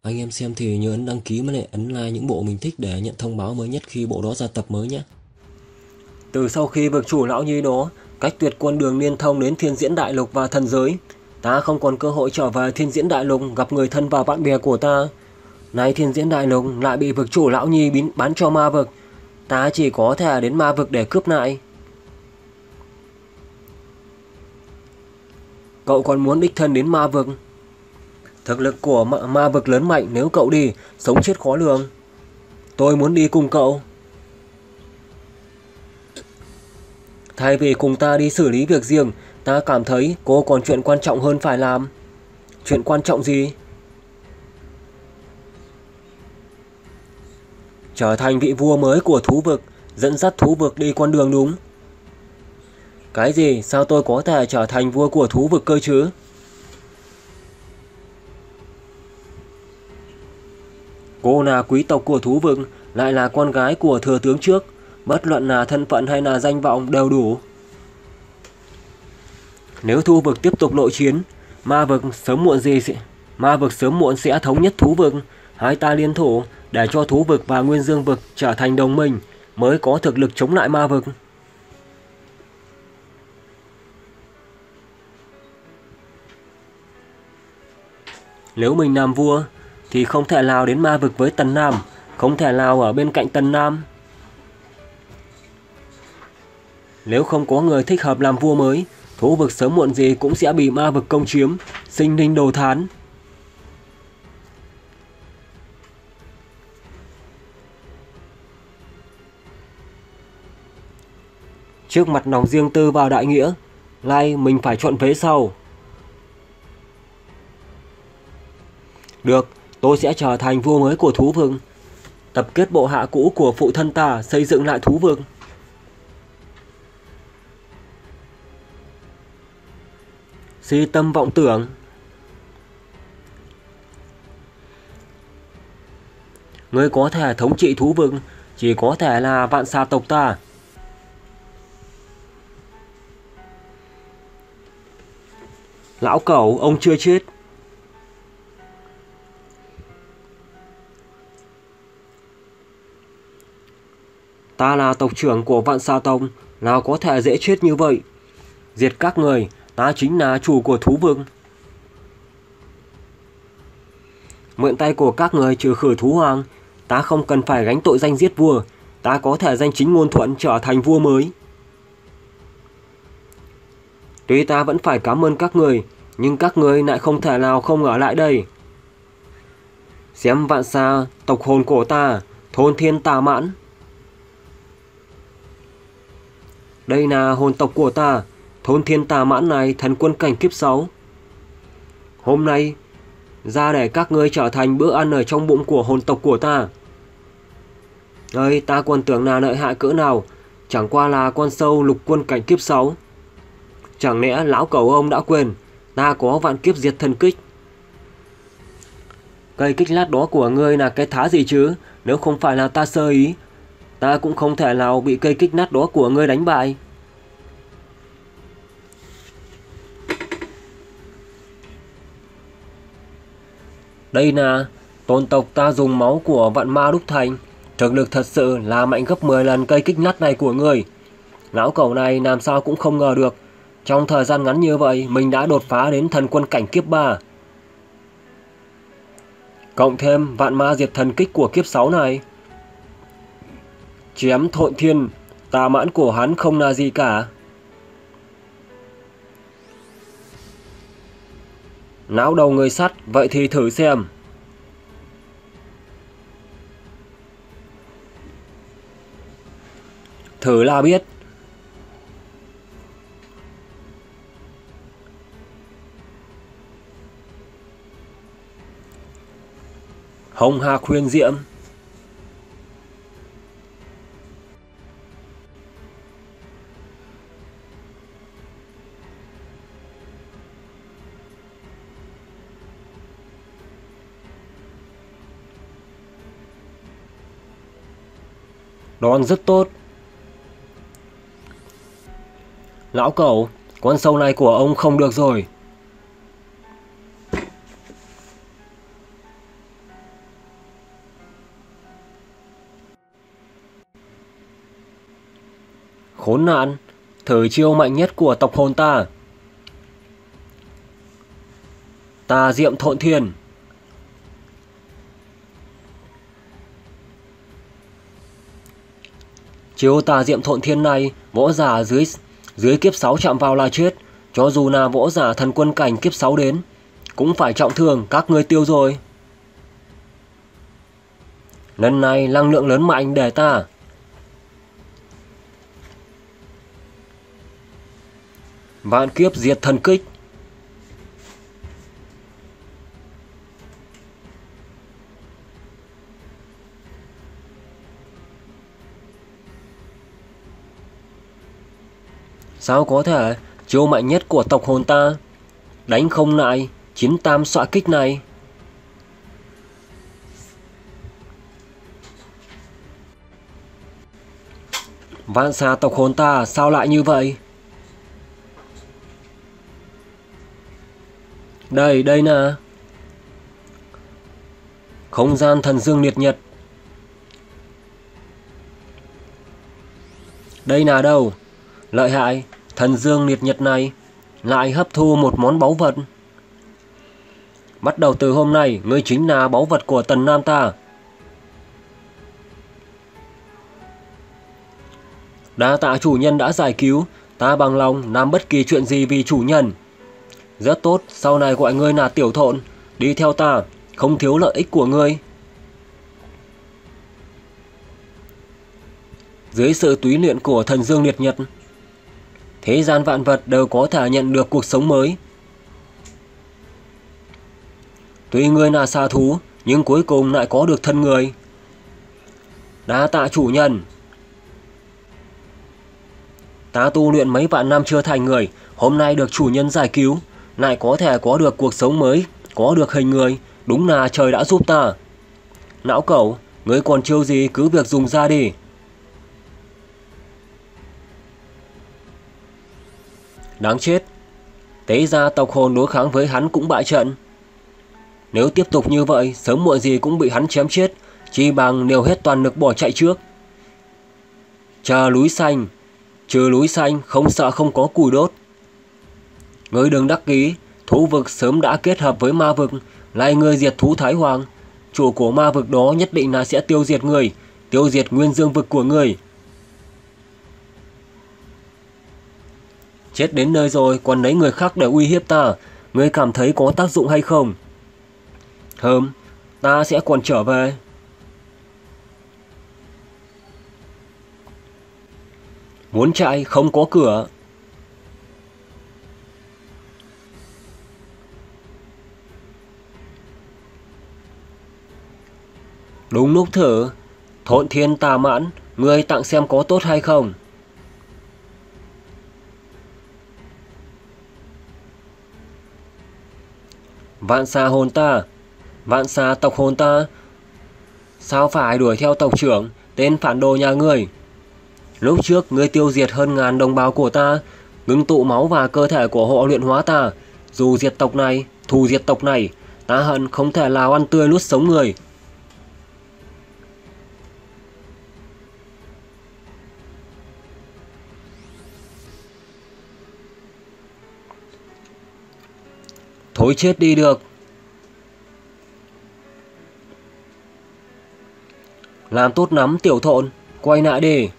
Anh em xem thì nhớ ấn đăng ký với lại ấn like những bộ mình thích để nhận thông báo mới nhất khi bộ đó ra tập mới nhé. Từ sau khi vực chủ lão nhi đó cách tuyệt quân đường liên thông đến thiên diễn đại lục và thần giới, ta không còn cơ hội trở về thiên diễn đại lục gặp người thân và bạn bè của ta. Nay thiên diễn đại lục lại bị vực chủ lão nhi bán cho ma vực, ta chỉ có thể đến ma vực để cướp lại. Cậu còn muốn đích thân đến ma vực? Thực lực của ma vực lớn mạnh, nếu cậu đi, sống chết khó lường. Tôi muốn đi cùng cậu. Thay vì cùng ta đi xử lý việc riêng, ta cảm thấy cô còn chuyện quan trọng hơn phải làm. Chuyện quan trọng gì? Trở thành vị vua mới của thú vực, dẫn dắt thú vực đi con đường đúng. Cái gì? Sao tôi có thể trở thành vua của thú vực cơ chứ? Cô là quý tộc của thú vực, lại là con gái của thừa tướng trước. Bất luận là thân phận hay là danh vọng đều đủ. Nếu thú vực tiếp tục nội chiến, ma vực sớm muộn sẽ thống nhất thú vực. Hai ta liên thủ để cho thú vực và nguyên dương vực trở thành đồng minh, mới có thực lực chống lại ma vực. Nếu mình làm vua thì không thể nào đến ma vực với Tần Nam, không thể nào ở bên cạnh Tần Nam. Nếu không có người thích hợp làm vua mới, thú vực sớm muộn gì cũng sẽ bị ma vực công chiếm, sinh linh đồ thán. Trước mặt lòng riêng tư và đại nghĩa, nay mình phải chọn vế sau. Được, tôi sẽ trở thành vua mới của thú vực, tập kết bộ hạ cũ của phụ thân ta xây dựng lại thú vực. Si tâm vọng tưởng. Người có thể thống trị thú vực chỉ có thể là vạn xà tộc ta. Lão cẩu, ông chưa chết. Ta là tộc trưởng của vạn xà tộc, nào có thể dễ chết như vậy. Diệt các người, ta chính là chủ của thú vực. Mượn tay của các người trừ khử thú hoàng, ta không cần phải gánh tội danh giết vua, ta có thể danh chính ngôn thuận trở thành vua mới. Tuy ta vẫn phải cảm ơn các người, nhưng các người lại không thể nào không ở lại đây. Xem vạn xà tộc hồn của ta, thôn thiên tà mãn. Đây là hồn tộc của ta, thôn thiên tà mãn này thần quân cảnh kiếp 6. Hôm nay ra để các ngươi trở thành bữa ăn ở trong bụng của hồn tộc của ta. Ơi, ta còn tưởng là lợi hại cỡ nào, chẳng qua là con sâu lục quân cảnh kiếp 6. Chẳng lẽ lão cẩu ông đã quên ta có vạn kiếp diệt thần kích? Cây kích lát đó của ngươi là cái thá gì chứ? Nếu không phải là ta sơ ý, ta cũng không thể nào bị cây kích nát đó của ngươi đánh bại. Đây là tôn tộc ta dùng máu của vạn ma đúc thành, thực lực thật sự là mạnh gấp 10 lần cây kích nát này của ngươi. Lão cẩu này làm sao cũng không ngờ được, trong thời gian ngắn như vậy mình đã đột phá đến thần quân cảnh kiếp 3. Cộng thêm vạn ma diệt thần kích của kiếp 6 này, chém thộn thiên, tà mãn của hắn không là gì cả. Não đầu người sắt, vậy thì thử xem. Thử là biết. Hồng Hạc Huyền Diệm. Đòn rất tốt. Lão cẩu, con sâu này của ông không được rồi. Khốn nạn, thử chiêu mạnh nhất của tộc hồn ta. Tà Diệm Thộn Thiên. Chiêu Tà Diệm Thộn Thiên này, võ giả dưới kiếp 6 chạm vào là chết. Cho dù là võ giả thần quân cảnh kiếp 6 đến, cũng phải trọng thương, các ngươi tiêu rồi. Lần này năng lượng lớn mạnh để ta. Vạn kiếp diệt thần kích. Sao có thể, chiêu mạnh nhất của tộc hồn ta đánh không lại chiến tam xọa kích này. Vạn xà tộc hồn ta sao lại như vậy? Đây nè. Không gian thần dương liệt nhật. Đây là đâu? Lợi hại, thần dương liệt nhật này lại hấp thu một món báu vật. Bắt đầu từ hôm nay, ngươi chính là báu vật của Tần Nam ta. Đa tạ chủ nhân đã giải cứu, ta bằng lòng làm bất kỳ chuyện gì vì chủ nhân. Rất tốt, sau này gọi ngươi là Tiểu Thộn, đi theo ta, không thiếu lợi ích của ngươi. Dưới sự túy luyện của thần dương liệt nhật, thế gian vạn vật đều có thể nhận được cuộc sống mới. Tuy ngươi là xà thú, nhưng cuối cùng lại có được thân người. Đa tạ chủ nhân. Ta tu luyện mấy vạn năm chưa thành người, hôm nay được chủ nhân giải cứu, lại có thể có được cuộc sống mới, có được hình người, đúng là trời đã giúp ta. Não cẩu, ngươi còn chiêu gì cứ việc dùng ra đi. Đáng chết, tế ra tộc hồn đối kháng với hắn cũng bại trận. Nếu tiếp tục như vậy, sớm muộn gì cũng bị hắn chém chết, chi bằng liều hết toàn lực bỏ chạy trước. Chờ núi xanh, trừ núi xanh không sợ không có củi đốt. Ngươi đừng đắc ý, thú vực sớm đã kết hợp với ma vực, lại ngươi diệt thú Thái Hoàng, chủ của ma vực đó nhất định là sẽ tiêu diệt ngươi, tiêu diệt nguyên dương vực của ngươi. Chết đến nơi rồi còn lấy người khác để uy hiếp ta, ngươi cảm thấy có tác dụng hay không? Ta sẽ còn trở về. Muốn chạy không có cửa. Đúng lúc thử. Thộn Thiên Tà Mãn, ngươi tặng xem có tốt hay không. Vạn xà hồn ta, vạn xà tộc hồn ta, sao phải đuổi theo tộc trưởng, tên phản đồ nhà ngươi? Lúc trước ngươi tiêu diệt hơn ngàn đồng bào của ta, ngưng tụ máu và cơ thể của họ luyện hóa ta. Dù diệt tộc này, thù diệt tộc này, ta hận không thể nào ăn tươi nuốt sống người. Thối chết đi được. Làm tốt lắm Tiểu Thộn, quay lại đi.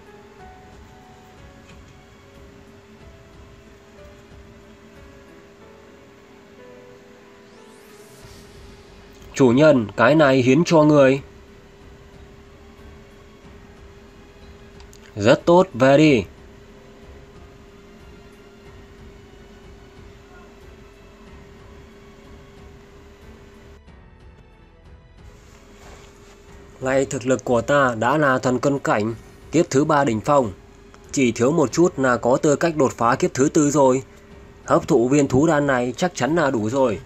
Chủ nhân, cái này hiến cho người. Rất tốt, về đi. Nay thực lực của ta đã là thần cân cảnh, kiếp thứ 3 đỉnh phong. Chỉ thiếu một chút là có tư cách đột phá kiếp thứ 4 rồi. Hấp thụ viên thú đan này chắc chắn là đủ rồi.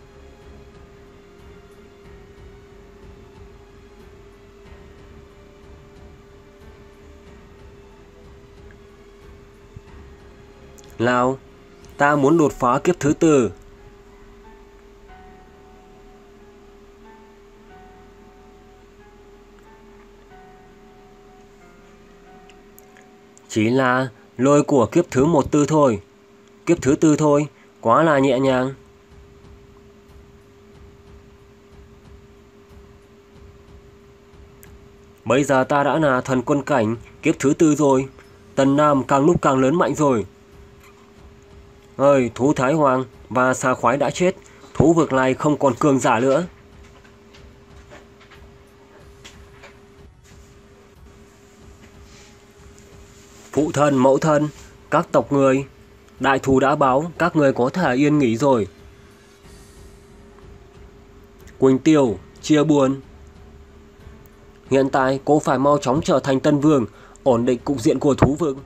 Nào, ta muốn đột phá kiếp thứ 4. Chỉ là lôi của kiếp thứ 14 thôi. Kiếp thứ 4 thôi, quá là nhẹ nhàng. Bây giờ ta đã là thần quân cảnh kiếp thứ 4 rồi. Tần Nam càng lúc càng lớn mạnh rồi. Ơi, thú Thái Hoàng và xà khoái đã chết. Thú vực này không còn cường giả nữa. Phụ thân, mẫu thân, các tộc người, đại thù đã báo, các người có thể yên nghỉ rồi. Quỳnh Tiêu, chia buồn. Hiện tại cô phải mau chóng trở thành tân vương, ổn định cục diện của thú vực.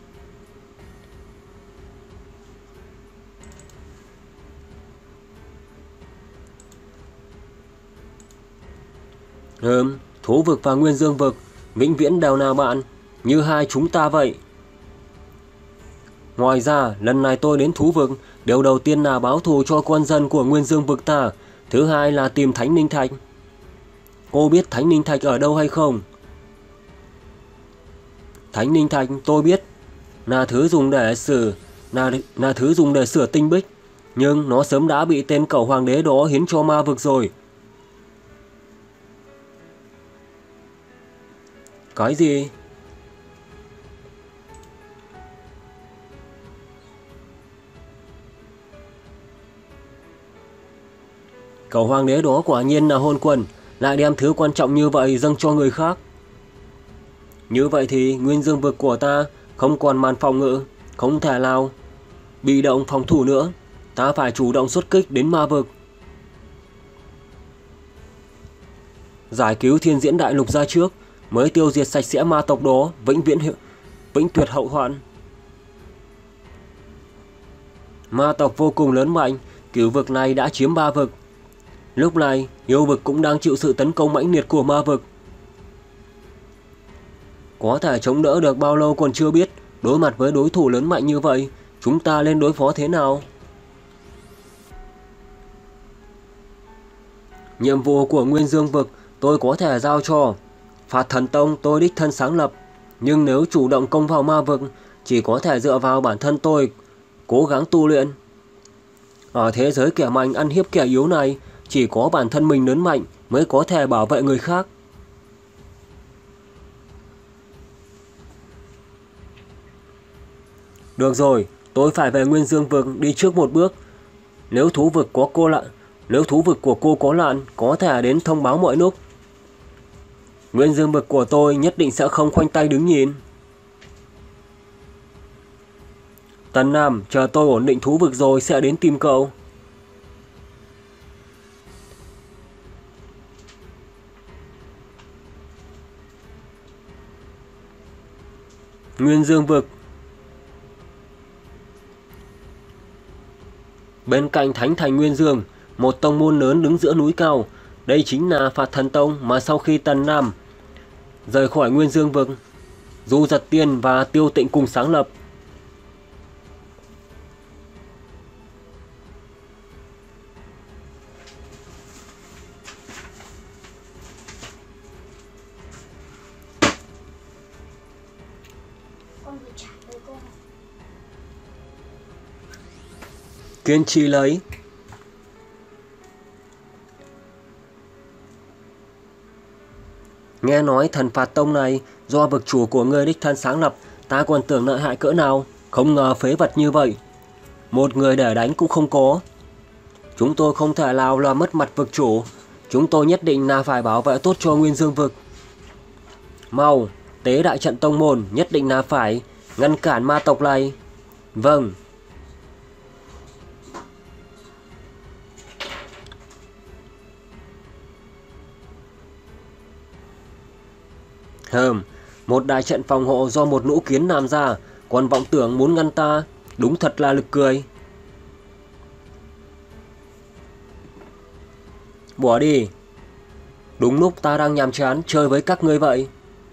Thú vực và Nguyên Dương vực vĩnh viễn đều là bạn, như hai chúng ta vậy. Ngoài ra, lần này tôi đến thú vực, điều đầu tiên là báo thù cho quân dân của Nguyên Dương vực ta, thứ hai là tìm Thánh Ninh Thạch. Cô biết Thánh Ninh Thạch ở đâu hay không? Thánh Ninh Thạch tôi biết, là thứ dùng để sửa tinh bích, nhưng nó sớm đã bị tên cẩu hoàng đế đó hiến cho ma vực rồi. Cái gì? Cẩu hoàng đế đó quả nhiên là hôn quân, lại đem thứ quan trọng như vậy dâng cho người khác. Như vậy thì Nguyên Dương vực của ta không còn màn phòng ngự, không thể nào bị động phòng thủ nữa. Ta phải chủ động xuất kích đến ma vực, giải cứu Thiên Diễn Đại Lục ra trước, mới tiêu diệt sạch sẽ ma tộc đó, vĩnh tuyệt hậu hoạn. Ma tộc vô cùng lớn mạnh, cửu vực này đã chiếm 3 vực. Lúc này, yêu vực cũng đang chịu sự tấn công mãnh liệt của ma vực. Có thể chống đỡ được bao lâu còn chưa biết. Đối mặt với đối thủ lớn mạnh như vậy, chúng ta nên đối phó thế nào? Nhiệm vụ của Nguyên Dương vực tôi có thể giao cho Phạt Thần Tông, tôi đích thân sáng lập. Nhưng nếu chủ động công vào ma vực, chỉ có thể dựa vào bản thân tôi cố gắng tu luyện. Ở thế giới kẻ mạnh ăn hiếp kẻ yếu này, chỉ có bản thân mình lớn mạnh mới có thể bảo vệ người khác. Được rồi, tôi phải về Nguyên Dương vực đi trước một bước. Nếu thú vực của cô có lạn, có thể đến thông báo mọi lúc. Nguyên Dương vực của tôi nhất định sẽ không khoanh tay đứng nhìn. Tần Nam, chờ tôi ổn định thú vực rồi sẽ đến tìm cậu. Nguyên Dương vực. Bên cạnh Thánh Thành Nguyên Dương, một tông môn lớn đứng giữa núi cao. Đây chính là Phạt Thần Tông mà sau khi Tần Nam rời khỏi Nguyên Dương vực, Du Giật Tiên và Tiêu Tịnh cùng sáng lập. Kiên trì lấy. Nghe nói Thần Phạt Tông này do vực chủ của người đích thân sáng lập, ta còn tưởng lợi hại cỡ nào, không ngờ phế vật như vậy. Một người để đánh cũng không có. Chúng tôi không thể nào làm mất mặt vực chủ. Chúng tôi nhất định là phải bảo vệ tốt cho Nguyên Dương vực. Mau, tế đại trận tông môn, nhất định là phải ngăn cản ma tộc này. Vâng. Một đại trận phòng hộ do một lũ kiến làm ra, còn vọng tưởng muốn ngăn ta, đúng thật là lực cười. Bỏ đi. Đúng lúc ta đang nhàm chán chơi với các ngươi vậy.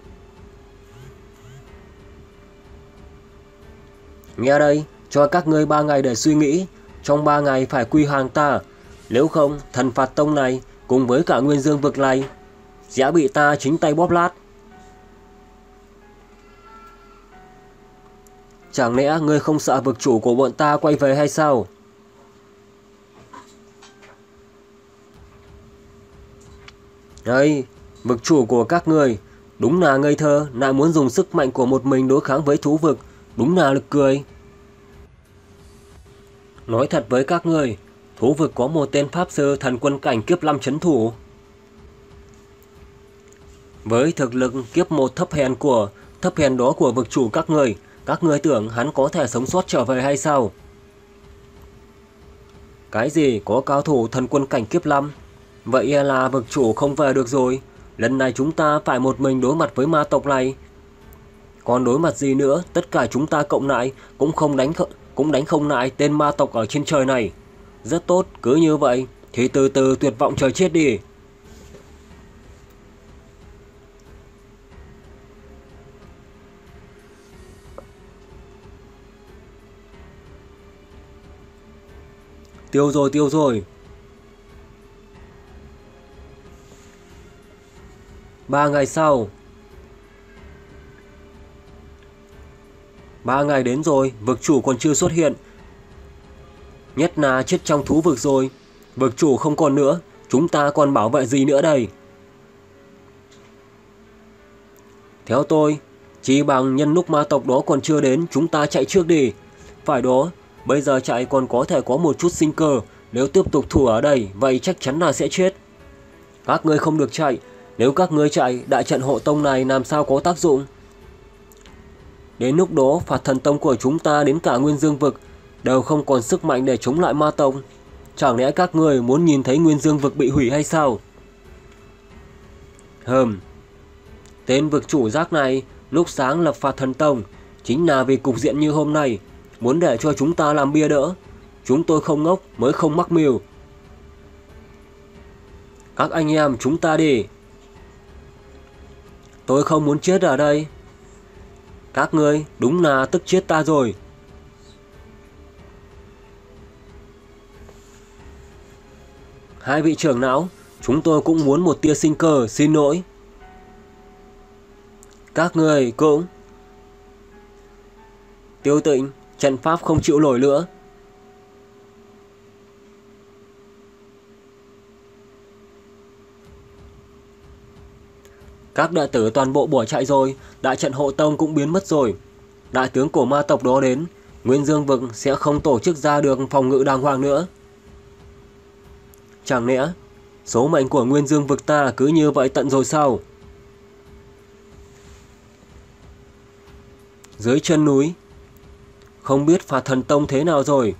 Nghe đây, cho các ngươi 3 ngày để suy nghĩ, trong 3 ngày phải quy hàng ta, nếu không Thần Phạt Tông này cùng với cả Nguyên Dương vực này sẽ bị ta chính tay bóp lát. Chẳng lẽ ngươi không sợ vực chủ của bọn ta quay về hay sao? Đây, vực chủ của các ngươi đúng là ngây thơ, lại muốn dùng sức mạnh của một mình đối kháng với thú vực, đúng là lực cười. Nói thật với các ngươi, thú vực có một tên pháp sư thần quân cảnh kiếp 5 trấn thủ. Với thực lực kiếp 1 thấp hèn đó của vực chủ các ngươi tưởng hắn có thể sống sót trở về hay sao? Cái gì có cao thủ thần quân cảnh kiếp 5? Vậy là vực chủ không về được rồi. Lần này chúng ta phải một mình đối mặt với ma tộc này. Còn đối mặt gì nữa, tất cả chúng ta cộng lại cũng đánh không lại tên ma tộc ở trên trời này. Rất tốt, cứ như vậy thì từ từ tuyệt vọng trời chết đi. Tiêu rồi. 3 ngày sau. 3 ngày đến rồi, vực chủ còn chưa xuất hiện. Nhất là chết trong thú vực rồi. Vực chủ không còn nữa, chúng ta còn bảo vệ gì nữa đây? Theo tôi, chỉ bằng nhân lúc ma tộc đó còn chưa đến, chúng ta chạy trước đi. Phải đó, bây giờ chạy còn có thể có một chút sinh cơ. Nếu tiếp tục thủ ở đây, vậy chắc chắn là sẽ chết. Các ngươi không được chạy. Nếu các ngươi chạy, đại trận hộ tông này làm sao có tác dụng? Đến lúc đó, phạt thần tông của chúng ta đến cả Nguyên Dương vực đều không còn sức mạnh để chống lại ma tông. Chẳng lẽ các ngươi muốn nhìn thấy Nguyên Dương vực bị hủy hay sao? Tên vực chủ rác này lúc sáng lập phạt thần tông chính là vì cục diện như hôm nay, muốn để cho chúng ta làm bia đỡ. Chúng tôi không ngốc mới không mắc mưu. Các anh em chúng ta đi. Tôi không muốn chết ở đây. Các ngươi đúng là tức chết ta rồi. Hai vị trưởng lão, chúng tôi cũng muốn một tia sinh cơ, xin lỗi. Các ngươi cũng. Tiêu Tịnh, trận pháp không chịu nổi nữa. Các đệ tử toàn bộ bỏ chạy rồi, đại trận hộ tông cũng biến mất rồi. Đại tướng của ma tộc đó đến, Nguyên Dương vực sẽ không tổ chức ra được phòng ngự đàng hoàng nữa. Chẳng lẽ số mệnh của Nguyên Dương vực ta cứ như vậy tận rồi sao? Dưới chân núi, không biết phạt thần tông thế nào rồi.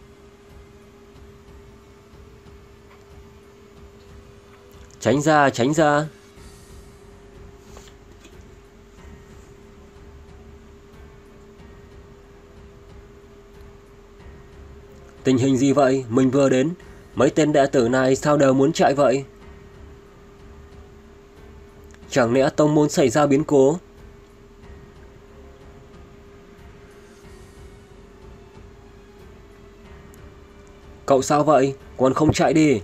Tránh ra, tránh ra. Tình hình gì vậy? Mình vừa đến. Mấy tên đệ tử này sao đều muốn chạy vậy? Chẳng lẽ tông môn xảy ra biến cố? Cậu sao vậy? Còn không chạy đi?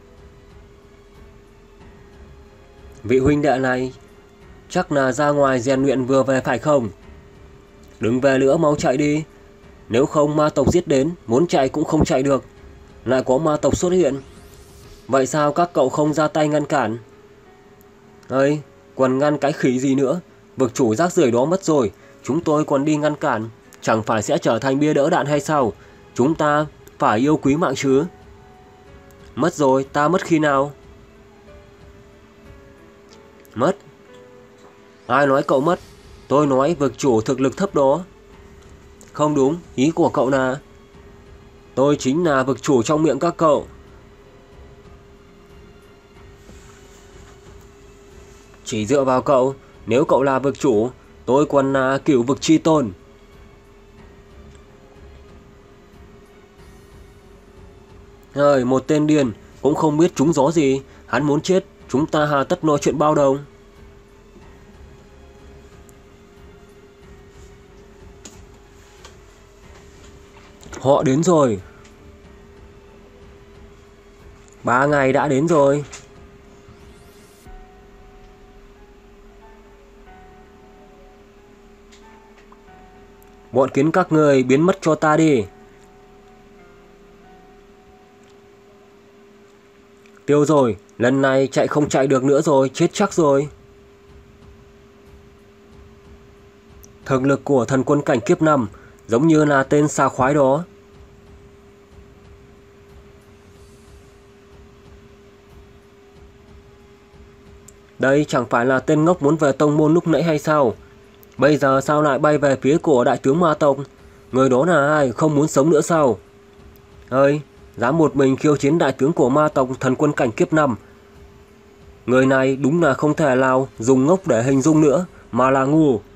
Vị huynh đệ này chắc là ra ngoài rèn luyện vừa về phải không? Đừng về nữa, mau chạy đi. Nếu không ma tộc giết đến, muốn chạy cũng không chạy được. Lại có ma tộc xuất hiện. Vậy sao các cậu không ra tay ngăn cản? Ơi, còn ngăn cái khỉ gì nữa? Vực chủ rác rưởi đó mất rồi, chúng tôi còn đi ngăn cản, chẳng phải sẽ trở thành bia đỡ đạn hay sao? Chúng ta phải yêu quý mạng chứ. Mất rồi, ta mất khi nào? Mất? Ai nói cậu mất? Tôi nói vực chủ thực lực thấp đó. Không đúng, ý của cậu là tôi chính là vực chủ trong miệng các cậu. Chỉ dựa vào cậu, nếu cậu là vực chủ, tôi còn là cửu vực chi tôn. Một tên điên, cũng không biết trúng gió gì, hắn muốn chết, chúng ta hà tất nói chuyện bao đồng. Họ đến rồi. 3 ngày đã đến rồi. Bọn kiến các người biến mất cho ta đi. Tiêu rồi, lần này chạy không chạy được nữa rồi, chết chắc rồi. Thực lực của thần quân cảnh kiếp 5 giống như là tên xà khoái đó. Đây chẳng phải là tên ngốc muốn về tông môn lúc nãy hay sao? Bây giờ sao lại bay về phía của đại tướng ma tộc? Người đó là ai, không muốn sống nữa sao? Ơi, dám một mình khiêu chiến đại tướng của ma tộc thần quân cảnh kiếp 5. Người này đúng là không thể nào dùng ngốc để hình dung nữa, mà là ngu.